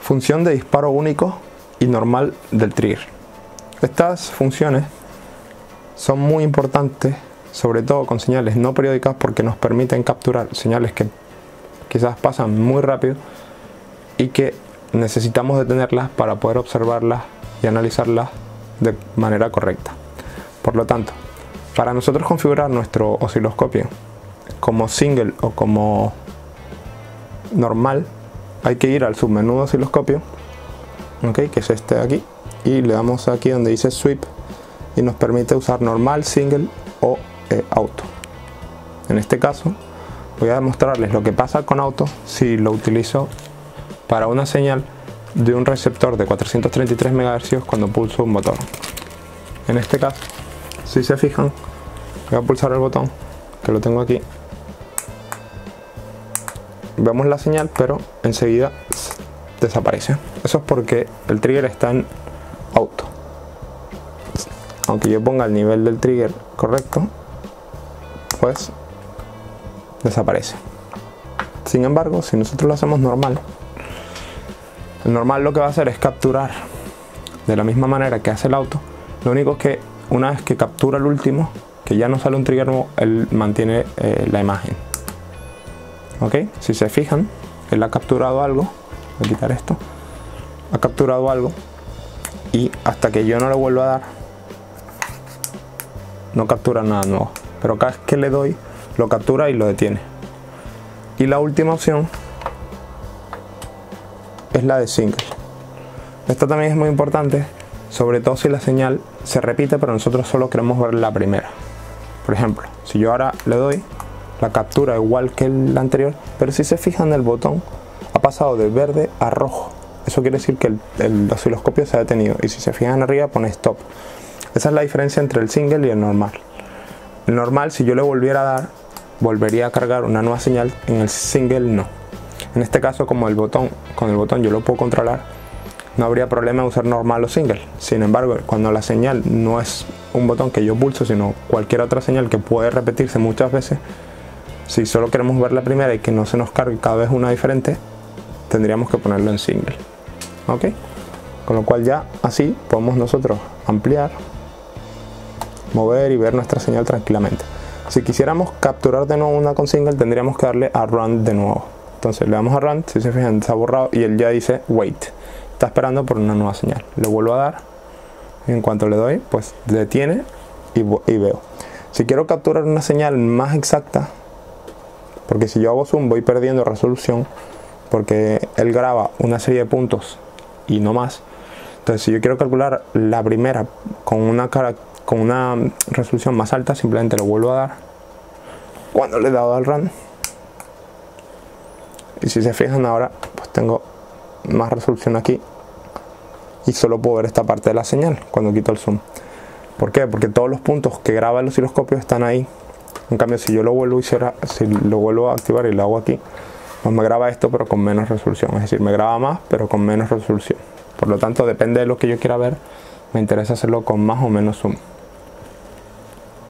Función de disparo único y normal del trigger. Estas funciones son muy importantes, sobre todo con señales no periódicas, porque nos permiten capturar señales que quizás pasan muy rápido y que necesitamos detenerlas para poder observarlas y analizarlas de manera correcta. Por lo tanto, para nosotros configurar nuestro osciloscopio como single o como normal, hay que ir al submenú de osciloscopio, que es este de aquí, y le damos aquí donde dice sweep y nos permite usar normal, single o auto. En este caso voy a demostrarles lo que pasa con auto si lo utilizo para una señal de un receptor de 433 MHz cuando pulso un botón. En este caso, si se fijan, voy a pulsar el botón, que lo tengo aquí. Vemos la señal, pero enseguida desaparece. Eso es porque el trigger está en auto. Aunque yo ponga el nivel del trigger correcto, pues desaparece. Sin embargo, si nosotros lo hacemos normal, el normal lo que va a hacer es capturar de la misma manera que hace el auto. Lo único es que una vez que captura el último, que ya no sale un trigger nuevo, él mantiene la imagen. Si se fijan, él ha capturado algo. Voy a quitar esto. Ha capturado algo y hasta que yo no le vuelva a dar, no captura nada nuevo. Pero cada vez que le doy, lo captura y lo detiene. Y la última opción es la de single. Esta también es muy importante, sobre todo si la señal se repite pero nosotros solo queremos ver la primera. Por ejemplo, si yo ahora le doy, la captura igual que el anterior, pero si se fijan, el botón ha pasado de verde a rojo. Eso quiere decir que el osciloscopio se ha detenido, y si se fijan arriba pone stop. Esa es la diferencia entre el single y el normal. El normal, si yo le volviera a dar, volvería a cargar una nueva señal. En el single no. En este caso, como con el botón yo lo puedo controlar, no habría problema en usar normal o single. Sin embargo, cuando la señal no es un botón que yo pulso, sino cualquier otra señal que puede repetirse muchas veces, si solo queremos ver la primera y que no se nos cargue cada vez una diferente, tendríamos que ponerlo en single. Con lo cual ya así podemos nosotros ampliar, mover y ver nuestra señal tranquilamente. Si quisiéramos capturar de nuevo una con single, tendríamos que darle a run de nuevo. Entonces le damos a run, si se fijan se ha borrado y él ya dice wait, está esperando por una nueva señal. Le vuelvo a dar y en cuanto le doy, pues detiene y veo. Si quiero capturar una señal más exacta, porque si yo hago zoom voy perdiendo resolución, porque él graba una serie de puntos y no más. Entonces si yo quiero calcular la primera con una resolución más alta, simplemente lo vuelvo a dar cuando le he dado al run. Y si se fijan ahora, pues tengo más resolución aquí y solo puedo ver esta parte de la señal cuando quito el zoom. ¿Por qué? Porque todos los puntos que graba el osciloscopio están ahí. En cambio, si yo lo vuelvo a activar y lo hago aquí, pues me graba esto pero con menos resolución. Es decir, me graba más pero con menos resolución. Por lo tanto, depende de lo que yo quiera ver, me interesa hacerlo con más o menos zoom.